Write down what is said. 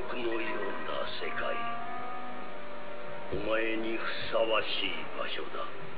獄のような世界、お前にふさわしい場所だ。